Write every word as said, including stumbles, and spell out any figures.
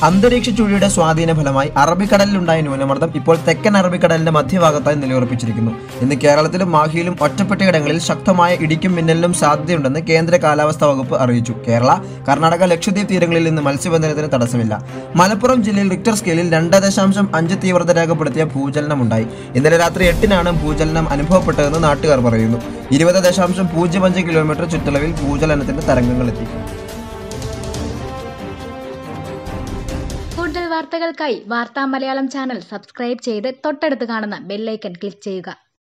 അന്തരീക്ഷ ചുഴിയുടെ സ്വാധീന ഫലമായി അറബിക്കടലിലുണ്ടായ ന്യൂനമർദ്ദം ഇപ്പോൾ തെക്കൻ അറബിക്കടലിന്റെ മധ്യഭാഗത്തായി നിലയുറപ്പിച്ചിരിക്കുന്നു. ഇന്ന് കേരളത്തിലും മാഹിയിലും ഒറ്റപ്പെട്ടയിടങ്ങളിൽ ശക്തമായ ഇടിക്കും മിന്നലിനും സാധ്യതയുണ്ടെന്ന് കേന്ദ്ര കാലാവസ്ഥാ വകുപ്പ് അറിയിച്ചു. കേരള, കർണാടക, ലക്ഷദ്വീപ് തീരങ്ങളിൽ നിന്ന് മത്സ്യബന്ധനത്തിന് തടസ്സമില്ല. മലപ്പുറം ജില്ലയിൽ റിക്ടർ സ്കെയിലിൽ രണ്ട് ദശാംശം അഞ്ച് തീവ്രത രേഖപ്പെടുത്തിയ ഭൂചലനമുണ്ടായി. ഇന്നലെ രാത്രി എട്ടിനാണ് ഭൂചലനം അനുഭവപ്പെട്ടതെന്ന് നാട്ടുകാർ പറയുന്നു. ഇരുപത് ദശാംശം പൂജ്യം അഞ്ച് കിലോമീറ്റർ ചുറ്റളവിൽ ഭൂചലനത്തിന്റെ തരംഗങ്ങളെത്തി. കൂടുതൽ വാർത്തകൾക്കായി വാർത്താ മലയാളം ചാനൽ സബ്സ്ക്രൈബ് ചെയ്ത് തൊട്ടടുത്ത് കാണുന്ന ബെല്ലൈക്കൺ ക്ലിക്ക് ചെയ്യുക.